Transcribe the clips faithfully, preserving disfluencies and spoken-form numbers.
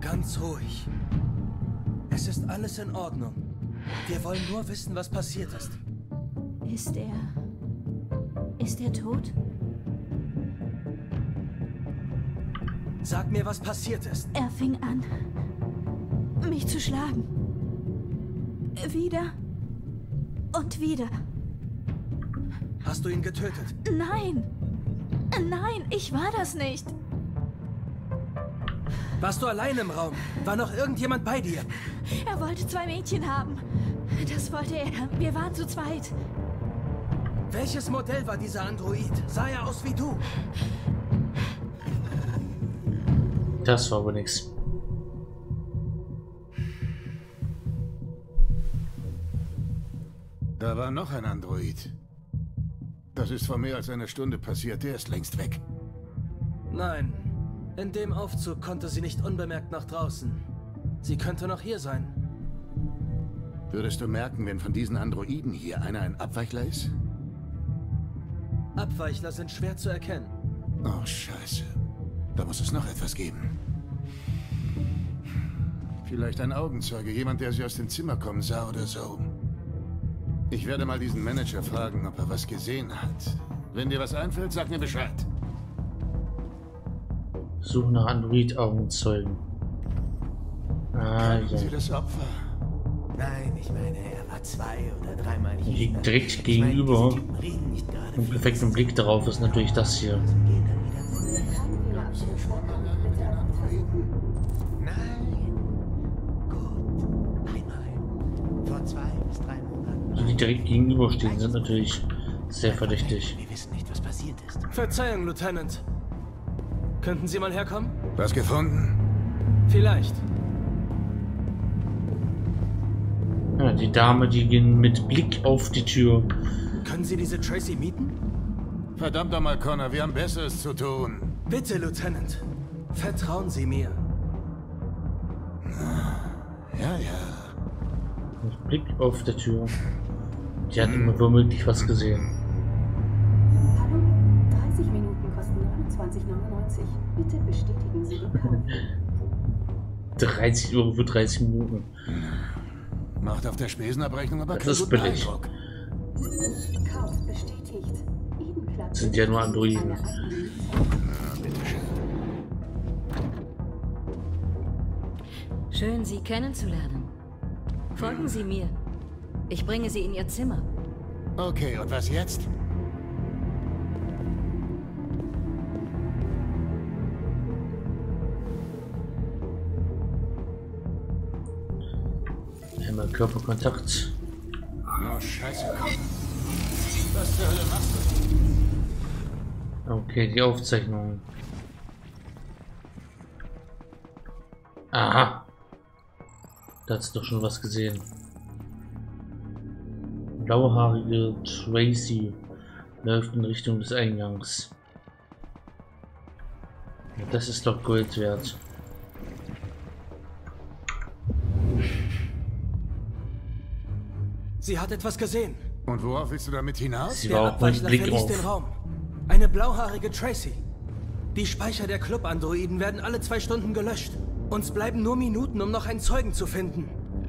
Ganz ruhig. Es ist alles in Ordnung. Wir wollen nur wissen, was passiert ist. Ist er... Ist er tot? Sag mir, was passiert ist. Er fing an, mich zu schlagen. Wieder und wieder. Hast du ihn getötet? Nein! Nein, ich war das nicht. Warst du allein im Raum? War noch irgendjemand bei dir? Er wollte zwei Mädchen haben. Das wollte er. Wir waren zu zweit. Welches Modell war dieser Android? Sah er aus wie du? Das war aber nichts. Da war noch ein Android. Das ist vor mehr als einer Stunde passiert. Der ist längst weg. Nein. In dem Aufzug konnte sie nicht unbemerkt nach draußen. Sie könnte noch hier sein. Würdest du merken, wenn von diesen Androiden hier einer ein Abweichler ist? Abweichler sind schwer zu erkennen. Oh, scheiße. Da muss es noch etwas geben. Vielleicht ein Augenzeuge, jemand, der sie aus dem Zimmer kommen sah oder so. Ich werde mal diesen Manager fragen, ob er was gesehen hat. Wenn dir was einfällt, sag mir Bescheid. Suche nach Android-Augenzeugen. Ah, Kennen ja. Sie das Opfer? Nein, ich meine, er war zwei oder dreimal hier. Liegt direkt gegenüber. Und perfekten Blick darauf ist natürlich das hier. Also die direkt gegenüberstehen, sind natürlich sehr verdächtig. Wir wissen nicht, was passiert ist. Verzeihung, Lieutenant. Könnten Sie mal herkommen? Was gefunden? Vielleicht. Ja, die Dame, die ging mit Blick auf die Tür. Können Sie diese Tracy mieten? Verdammt nochmal, Connor, wir haben Besseres zu tun. Bitte, Lieutenant. Vertrauen Sie mir. Ja, ja. Mit Blick auf die Tür. Die hat immer womöglich was gesehen. Hallo, dreißig Minuten kosten neunundzwanzig neunundneunzig. Bitte bestätigen Sie Ihr Kauf. dreißig Euro für dreißig Minuten. Macht auf der Spesenabrechnung aber Das keinen ist guten billig. Eindruck. Kauf bestätigt. Edenklasse. Sind ja nur Androiden. Ja, bitteschön. Schön, Sie kennenzulernen. Folgen Sie mir. Ich bringe Sie in Ihr Zimmer. Okay, und was jetzt? Einmal Körperkontakt. Oh, scheiße, komm. Was zur Hölle machst du? Okay, die Aufzeichnung. Aha. Da hat's doch schon was gesehen. Blauhaarige Tracy läuft in Richtung des Eingangs. Das ist doch Gold wert. Sie hat etwas gesehen. Und worauf willst du damit hinaus? Sie Der war auch mit Abweichler Blick verließ auf. den Raum. Eine blauhaarige Tracy. Die Speicher der Club-Androiden werden alle zwei Stunden gelöscht. Uns bleiben nur Minuten, um noch einen Zeugen zu finden.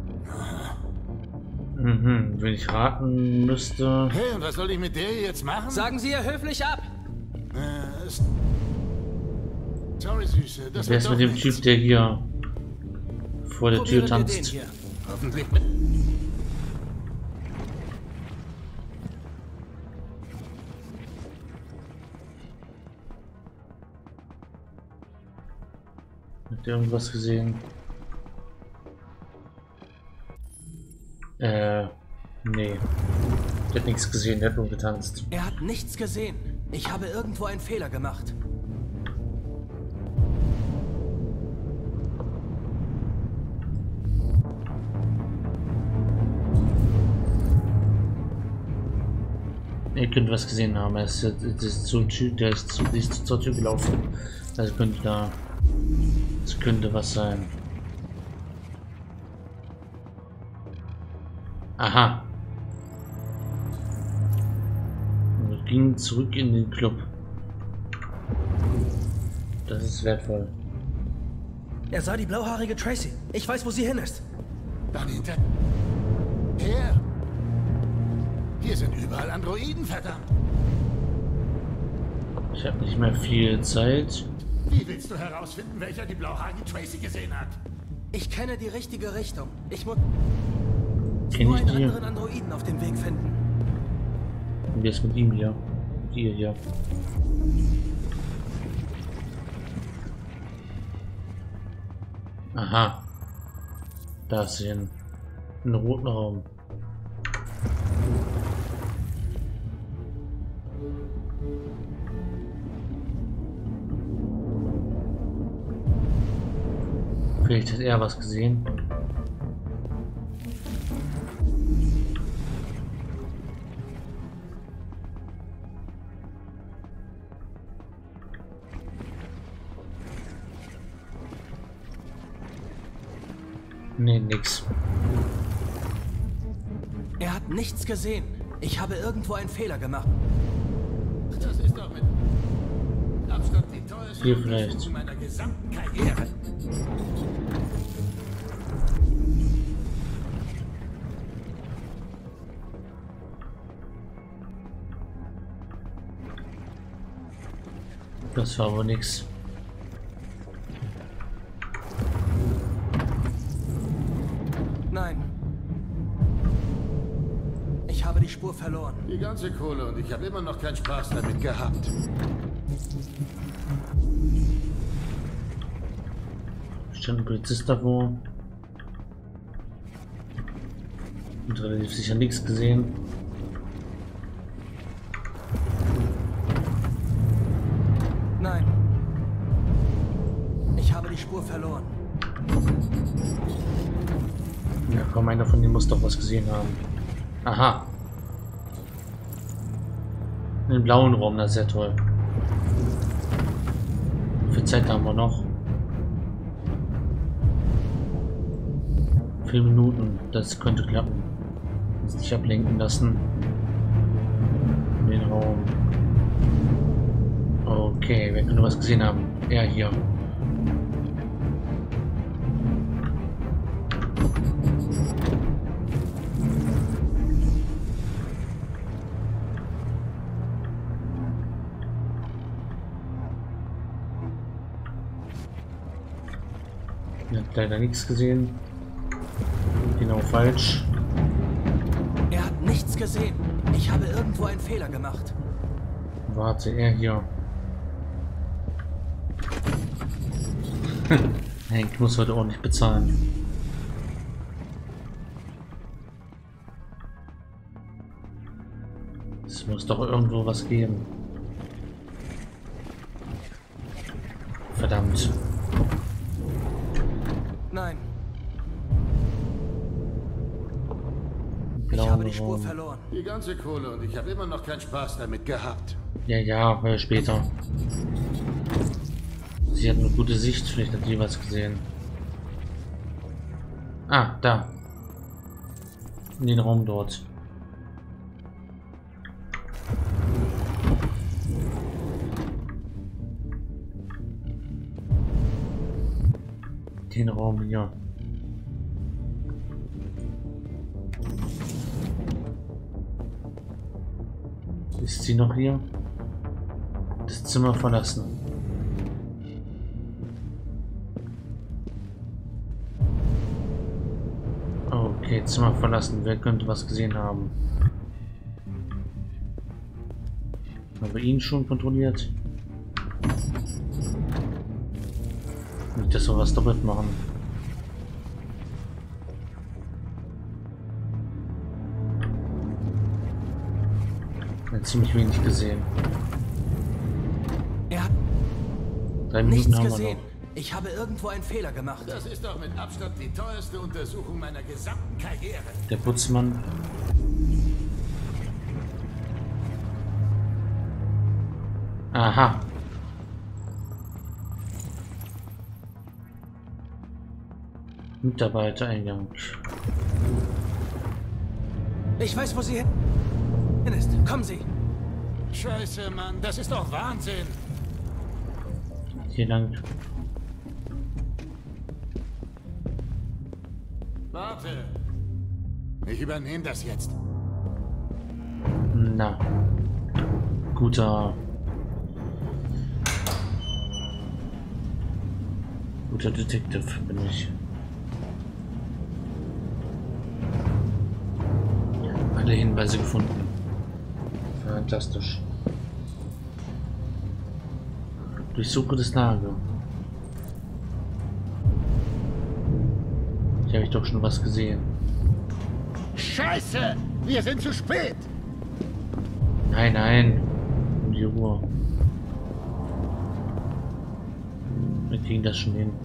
Mhm, wenn ich raten müsste. Hey, und was soll ich mit der jetzt machen? Sagen Sie ihr höflich ab. Äh, ist... Sorry, Süße. Das Wer ist wird mit doch dem nichts. Typ, der hier vor der Tür Probieren wir den tanzt? hier. Hoffentlich. Hat der irgendwas gesehen? Äh, nee. Der hat nichts gesehen, der hat nur getanzt. Er hat nichts gesehen. Ich habe irgendwo einen Fehler gemacht. Ihr könnt was gesehen haben. Er ist, das ist zur Tür, der ist, zu, die ist zur Tür gelaufen. Also könnte da. Es könnte was sein. Aha. Wir gingen zurück in den Club. Das ist wertvoll. Er sah die blauhaarige Tracy. Ich weiß, wo sie hin ist. Dann hinter... Her! Hier sind überall Androiden, verdammt! Ich habe nicht mehr viel Zeit. Wie willst du herausfinden, welcher die blauhaarige Tracy gesehen hat? Ich kenne die richtige Richtung. Ich muss Kenn nur ich einen die? anderen Androiden auf dem Weg finden. Und wer ist mit ihm hier? Mit ihr hier. Aha. Da ist sie hin. Einen roten Raum. Vielleicht hat er was gesehen. Nee, nix. Er hat nichts gesehen. Ich habe irgendwo einen Fehler gemacht. Das ist doch mit Abstand die teuerste Hier vielleicht. Untersuchung meiner gesamten Karriere. Das war aber nix. Nein. Ich habe die Spur verloren. Die ganze Kohle und ich habe immer noch keinen Spaß damit gehabt. Stand ein Polizist davor. Und relativ sicher nichts gesehen. Nein. Ich habe die Spur verloren. Ja, komm, einer von denen muss doch was gesehen haben. Aha. Den blauen Raum, das ist sehr toll. Wie viel Zeit haben wir noch? Vier Minuten, das könnte klappen. Uns nicht ablenken lassen. Den Raum. Okay, wer könnte was gesehen haben? Er hier. Er hat leider nichts gesehen. Genau falsch. Er hat nichts gesehen. Ich habe irgendwo einen Fehler gemacht. Warte, er hier. Hank muss heute ordentlich bezahlen. Es muss doch irgendwo was geben. Verdammt. Nein. Ich Blaue habe die Spur Raum. verloren. Die ganze Kohle und ich habe immer noch keinen Spaß damit gehabt. Ja, ja, hör später. Sie hat eine gute Sicht, vielleicht hat die was gesehen. Ah, da. In den Raum dort. Den Raum hier. Ist sie noch hier? Das Zimmer verlassen. Okay, Zimmer verlassen. Wer könnte was gesehen haben? Haben wir ihn schon kontrolliert? Nicht, dass wir was doppelt machen. Ja, ziemlich wenig gesehen. Er hat Drei Minuten nichts haben wir gesehen. noch. Ich habe irgendwo einen Fehler gemacht. Das ist doch mit Abstand die teuerste Untersuchung meiner gesamten Karriere. Der Putzmann. Aha. Mitarbeitereingang. Ich weiß, wo sie hin ist. Kommen Sie. Scheiße, Mann, das ist doch Wahnsinn. Hier lang. Warte! Ich übernehme das jetzt. Na. Guter. Guter Detective bin ich. Alle Hinweise gefunden. Fantastisch. Durchsuche das Lager. Hier habe ich doch schon was gesehen. Scheiße! Wir sind zu spät! Nein, nein. Um die Uhr. Wir kriegen das schon hin.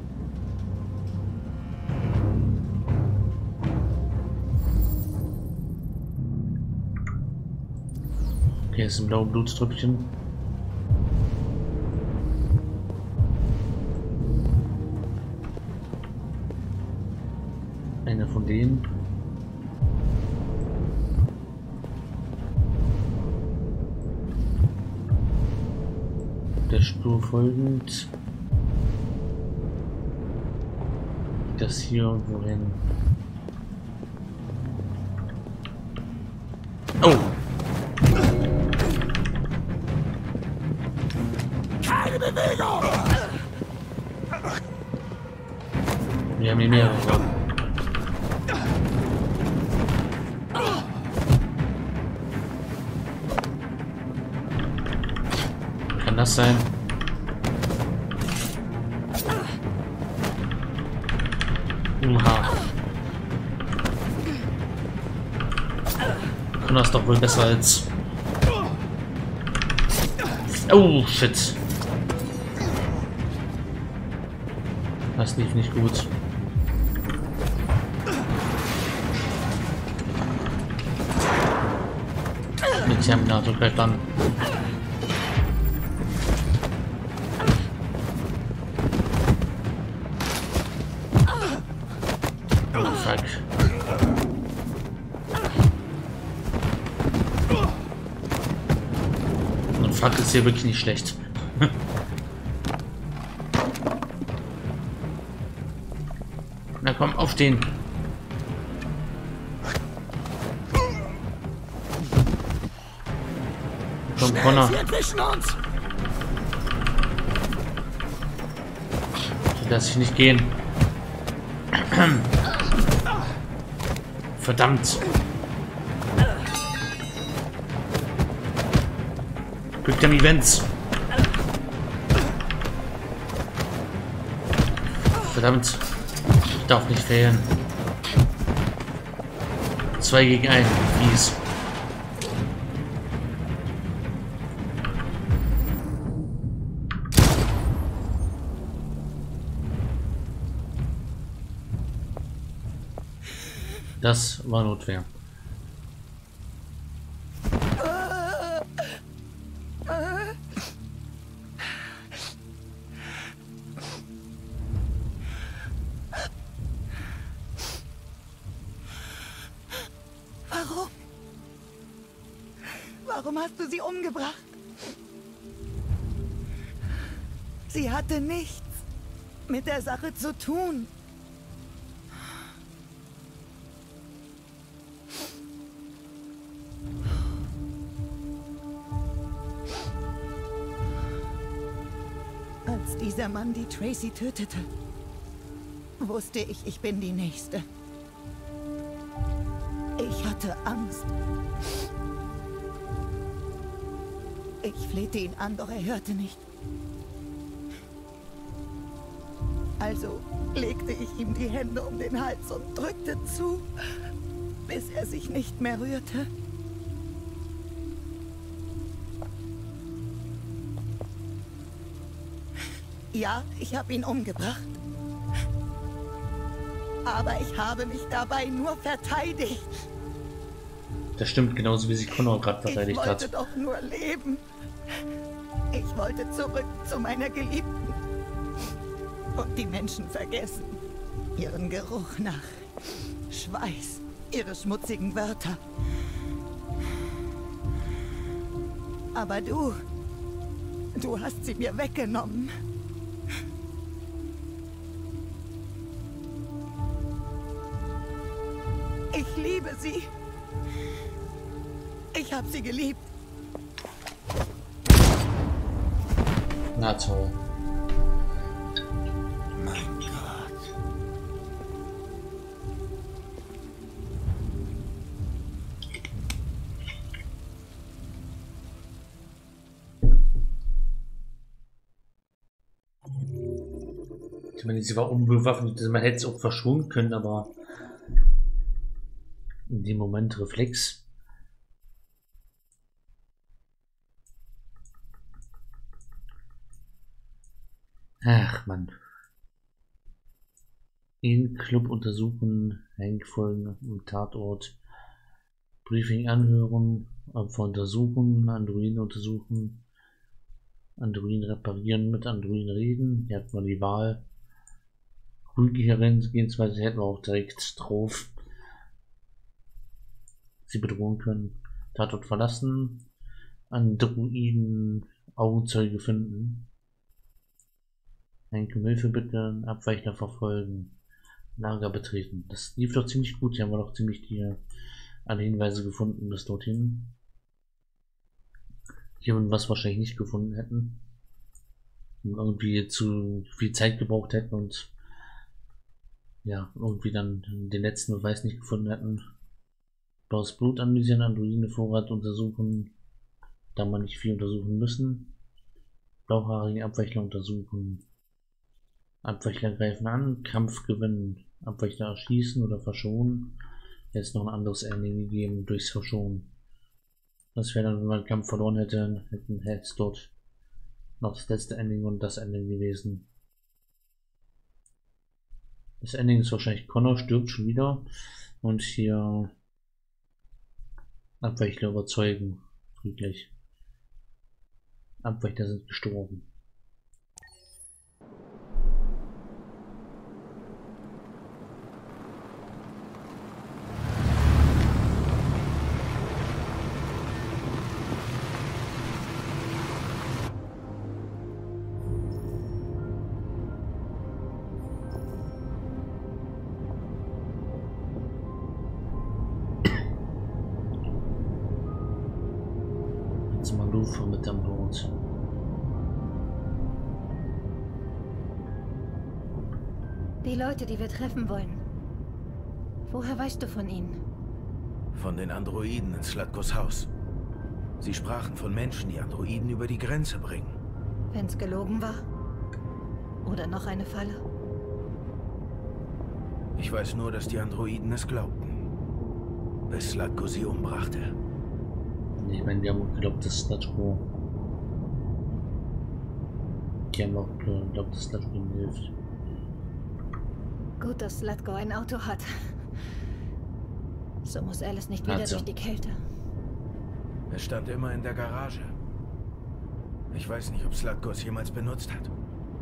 Okay, ist ein blaues Blutströpfchen. Einer von denen. Der Spur folgend. Das hier wohin? Oh! Keine Bewegung! Wir haben hier mehrere. Kann das sein? Oha. Kann das doch wohl besser als... Oh, shit. Das lief nicht gut. Mit Terminator greift an. Oh, fuck. Und fuck ist hier wirklich nicht schlecht. Na komm, aufstehen. Komm, Connor. Sie entwischen uns! So lass ich nicht gehen. Verdammt. Quick Time Events. Verdammt. Ich darf nicht fehlen. Zwei gegen einen. Fies. Das war Notwehr. Warum? Warum hast du sie umgebracht? Sie hatte nichts mit der Sache zu tun. Als dieser Mann die Tracy tötete, wusste ich, ich bin die Nächste. Ich hatte Angst. Ich flehte ihn an, doch er hörte nicht. Also legte ich ihm die Hände um den Hals und drückte zu, bis er sich nicht mehr rührte. Ja, ich habe ihn umgebracht. Aber ich habe mich dabei nur verteidigt. Das stimmt, genauso wie sich Connor gerade verteidigt hat. Ich wollte doch nur leben. Ich wollte zurück zu meiner Geliebten. Und die Menschen vergessen. Ihren Geruch nach Schweiß. Ihre schmutzigen Wörter. Aber du... Du hast sie mir weggenommen. Ich liebe sie. Ich habe sie geliebt. Na toll. Mein Gott. Ich meine, sie war unbewaffnet, man hätte es auch verschonen können, aber in dem Moment Reflex. Ach man. In Club untersuchen, Hank folgen im Tatort, Briefing anhören, Opfer untersuchen, Androiden untersuchen, Androiden reparieren, mit Androiden reden. Hier hat man die Wahl. Ruhige Herangehensweise hätten wir auch direkt drauf. Sie bedrohen können. Tatort verlassen, Androiden Augenzeuge finden. Hank um Hilfe bitten, Abweichler verfolgen, Lager betreten. Das lief doch ziemlich gut. Hier haben wir doch ziemlich die alle Hinweise gefunden bis dorthin. Hier und was wahrscheinlich nicht gefunden hätten. Und irgendwie zu viel Zeit gebraucht hätten und ja, irgendwie dann den letzten Beweis nicht gefunden hätten. Blaues Blut analysieren, Androiden Vorrat untersuchen, da man nicht viel untersuchen müssen. Blauhaarige Abweichler untersuchen. Abweichler greifen an, Kampf gewinnen, Abweichler erschießen oder verschonen. Jetzt noch ein anderes Ende gegeben durchs Verschonen. Das wäre dann, wenn man den Kampf verloren hätte, hätten es dort noch das letzte Ending und das Ending gewesen. Das Ending ist wahrscheinlich Connor stirbt schon wieder und hier Abweichler überzeugen, friedlich. Abweichler sind gestorben. Mit an Bord. Die Leute, die wir treffen wollen. Woher weißt du von ihnen? Von den Androiden in Slatkos Haus. Sie sprachen von Menschen, die Androiden über die Grenze bringen. Wenn's gelogen war? Oder noch eine Falle? Ich weiß nur, dass die Androiden es glaubten. Bis Slatko sie umbrachte. Ich meine, die haben geglaubt, dass Slatko. Die haben auch geglaubt, dass Slatko ihnen hilft. Gut, dass Slatko ein Auto hat. So muss Alice nicht wieder Also. durch die Kälte. Es stand immer in der Garage. Ich weiß nicht, ob Slatko es jemals benutzt hat.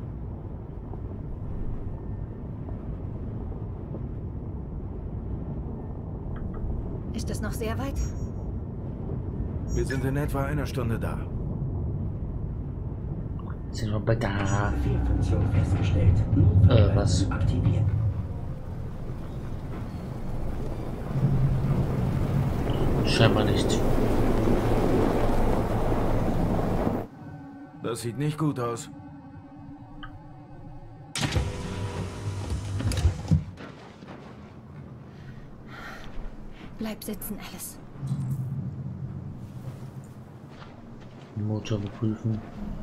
Ist es noch sehr weit? Wir sind in etwa einer Stunde da. Sind wir bei da? Fehlfunktion festgestellt. Äh, was? Aktiviert. Scheinbar nicht. Das sieht nicht gut aus. Bleib sitzen, Alice. Motor beprüfen.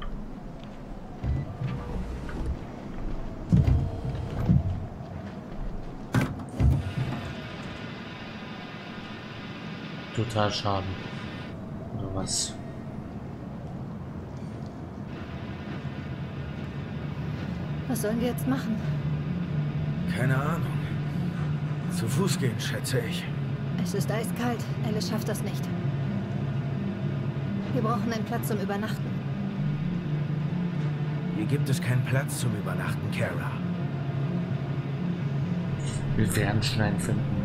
Total Schaden. Oder was? Was sollen wir jetzt machen? Keine Ahnung. Zu Fuß gehen, schätze ich. Es ist eiskalt. Alice schafft das nicht. Wir brauchen einen Platz zum Übernachten. Hier gibt es keinen Platz zum Übernachten, Kara. Wir werden schon einen finden.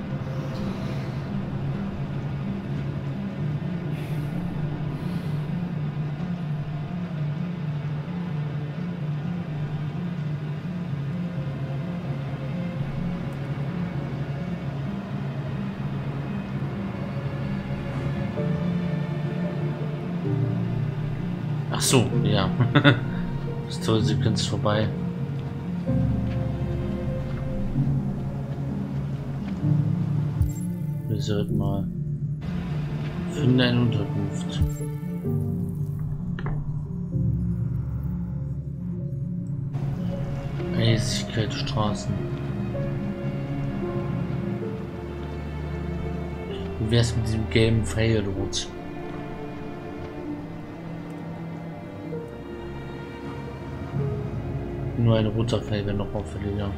So, ja. Story-Sequenz vorbei. Wir sollten mal finde eine Unterkunft. Eisigkeit Straßen. Wie wär's mit diesem gelben Pfeil dort? Nur ein roter Pfeil wäre noch auffälliger.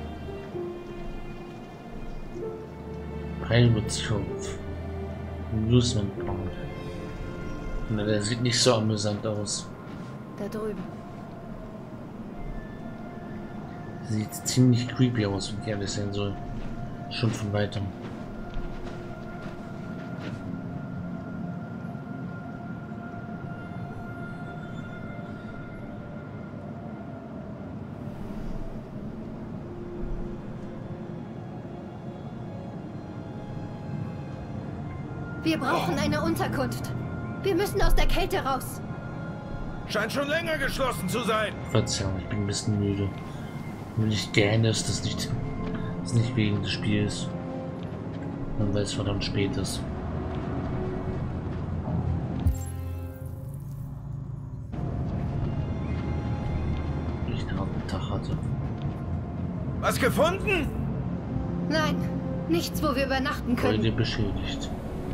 Pfeil wird sich auf Amusement Park. Na, der sieht nicht so amüsant aus. Da drüben. Sieht ziemlich creepy aus, wenn ich ehrlich sein soll. Schon von weitem. Wir brauchen eine Unterkunft. Wir müssen aus der Kälte raus. Scheint schon länger geschlossen zu sein. Verzeihung, ich bin ein bisschen müde. Will ich gerne, ist das nicht, ist nicht wegen des Spiels. Und weil es verdammt spät ist. Ich einen harten Tag hatte. Was gefunden? Nein, nichts, wo wir übernachten können. Heute beschädigt.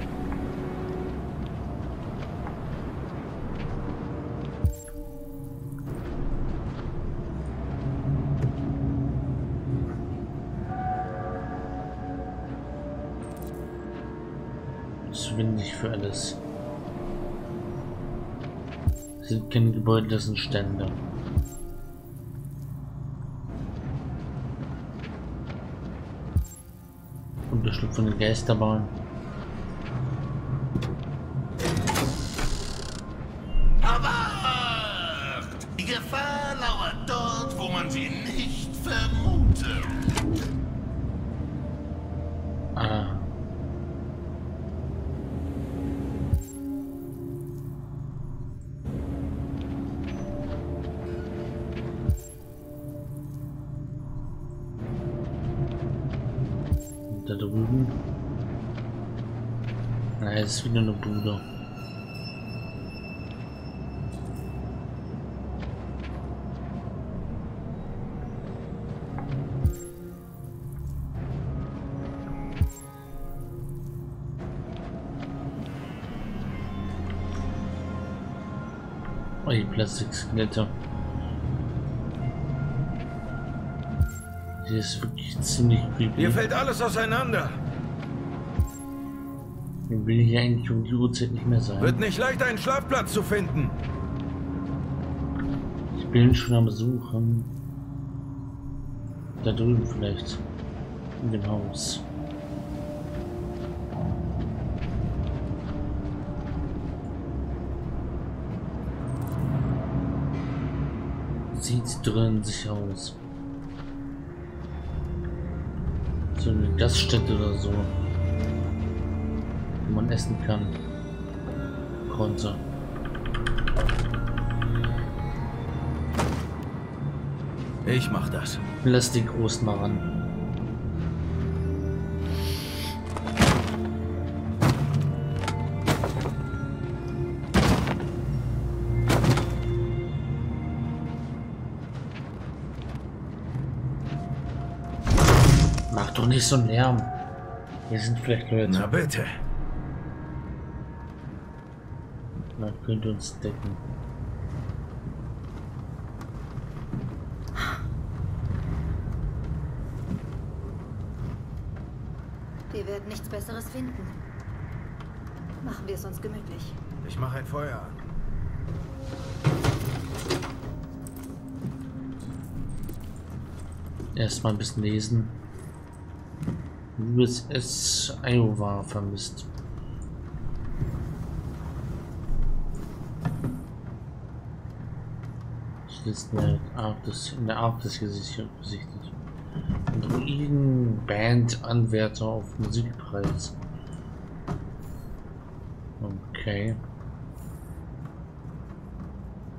Zu windig für alles. Es sind keine Gebäude, das sind Stände. Unterschlupf von der Geisterbahn. Erwacht! Die Gefahr lauert dort, wo man sie nicht vermutet. Ah. Da drüben. Na, es ist wieder eine Bude. Oh, die Plastikskelette. Hier ist wirklich ziemlich creepy. Hier fällt alles auseinander. Ich will hier eigentlich um die Uhrzeit nicht mehr sein. Wird nicht leicht, einen Schlafplatz zu finden. Ich bin schon am Suchen. Da drüben vielleicht. In dem Haus. Sieht drin sich aus. So eine Gaststätte oder so, wo man essen kann, konnte. Ich mach das. Lass die Großen mal ran. Mach doch nicht so einen Lärm. Hier sind vielleicht Leute. Na bitte. Man könnte uns decken. Wir werden nichts Besseres finden. Machen wir es uns gemütlich. Ich mache ein Feuer an. Erstmal ein bisschen lesen. U S S Iowa vermisst. Das ist in der Arktis, in der Arktis gesichtet. Druiden-Band-Anwärter auf Musikpreis. Okay.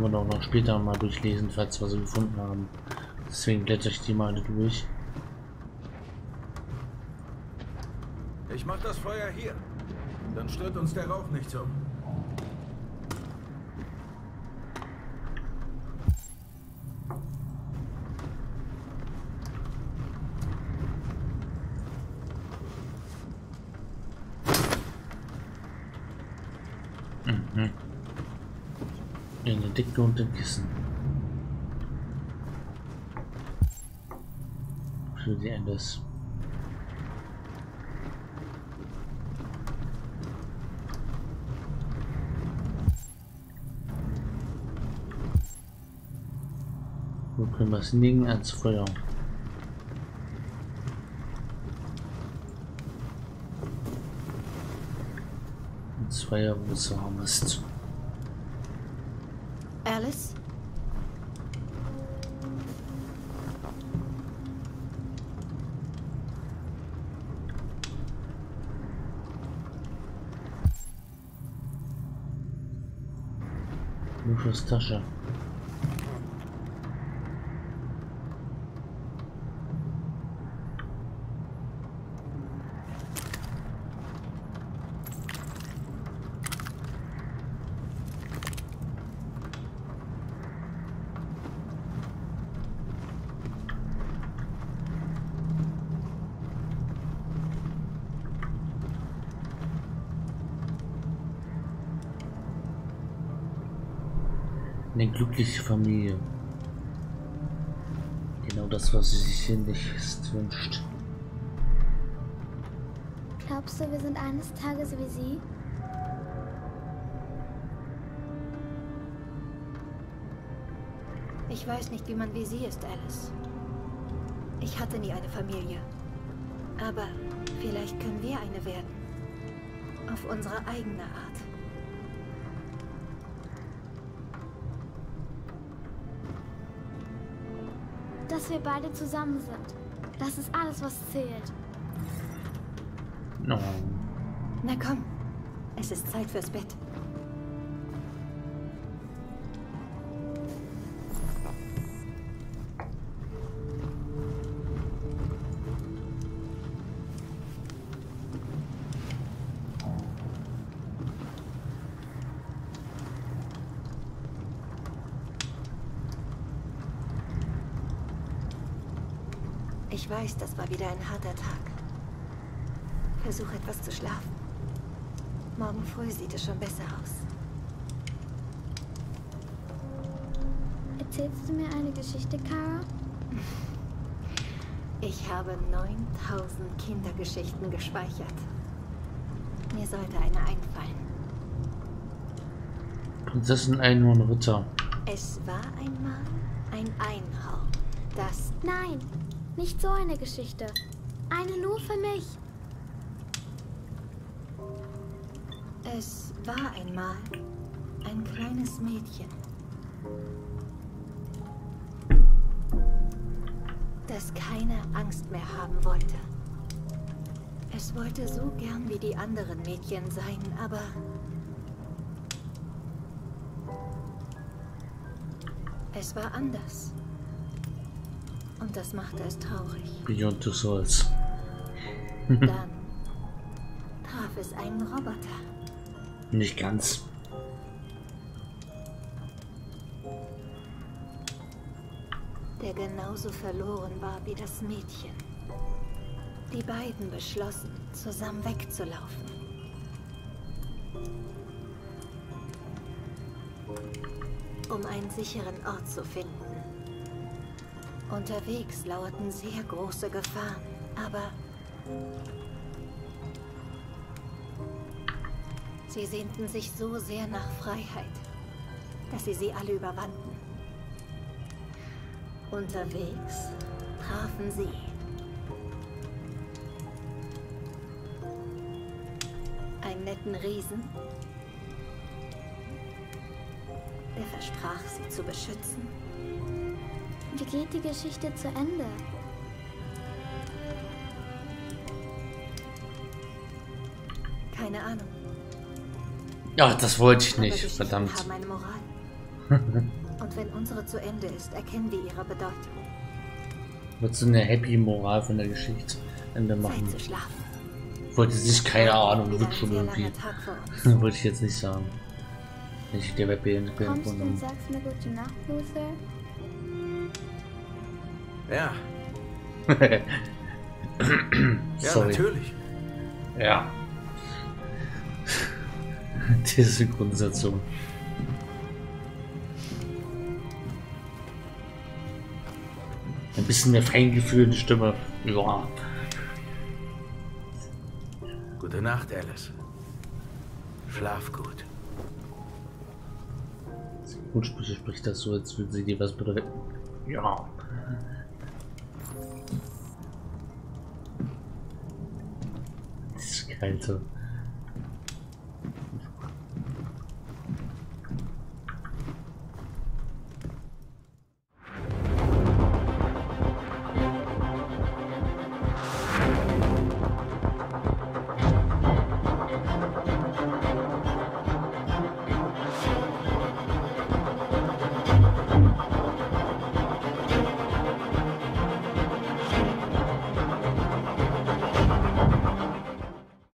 können wir doch noch später mal durchlesen, falls wir sie gefunden haben. Deswegen blätter ich die mal alle durch. Ich mach das Feuer hier. Dann stört uns der Rauch nicht so. Mhm. In der Decke und dem Kissen. Für die Endes. Wo können wir es legen ans Feuer? Ins Feuer, wo es so warm ist. Alice? Lucius Tasche. Eine glückliche Familie. Genau das, was sie sich sehnlichst wünscht. Glaubst du, wir sind eines Tages wie sie? Ich weiß nicht, wie man wie sie ist, Alice. Ich hatte nie eine Familie. Aber vielleicht können wir eine werden. Auf unsere eigene Art. Dass wir beide zusammen sind. Das ist alles, was zählt. No. Na komm, es ist Zeit fürs Bett. Ich weiß, das war wieder ein harter Tag. Versuch etwas zu schlafen. Morgen früh sieht es schon besser aus. Erzählst du mir eine Geschichte, Kara? Ich habe neuntausend Kindergeschichten gespeichert. Mir sollte eine einfallen. Prinzessin Einhorn Ritter. Es war einmal ein Einhorn, das... Nein, nicht so eine Geschichte. Eine nur für mich. Es war einmal ein kleines Mädchen, das keine Angst mehr haben wollte. Es wollte so gern wie die anderen Mädchen sein, aber es war anders. Und das machte es traurig. Beyond Two Souls. Dann traf es einen Roboter. Nicht ganz. Der genauso verloren war wie das Mädchen. Die beiden beschlossen, zusammen wegzulaufen. Um einen sicheren Ort zu finden. Unterwegs lauerten sehr große Gefahren, aber sie sehnten sich so sehr nach Freiheit, dass sie sie alle überwanden. Unterwegs trafen sie einen netten Riesen, der versprach, sie zu beschützen. Wie geht die Geschichte zu Ende? Keine Ahnung. Ja, das wollte ich Aber nicht, Geschichten verdammt. haben eine Moral. Und wenn unsere zu Ende ist, erkennen wir ihre Bedeutung. Wird so eine happy Moral von der Geschichte Ende machen. Zeit zu schlafen. Wollte sich, keine Ahnung, Wieder wird ein schon sehr irgendwie. langer Tag vor uns. Wollte ich jetzt nicht sagen. Wenn ich der Web beendet bin. Kommst du und sagst mir gute Nacht, Luther? Ja. Ja, Sorry. natürlich. Ja. Diese Synchronisation. Ein bisschen mehr Feingefühl in die Stimme. Ja. Gute Nacht, Alice. Schlaf gut. Gutsprüche spricht das so, als würde sie dir was bedeuten. Ja. Das ist kalte.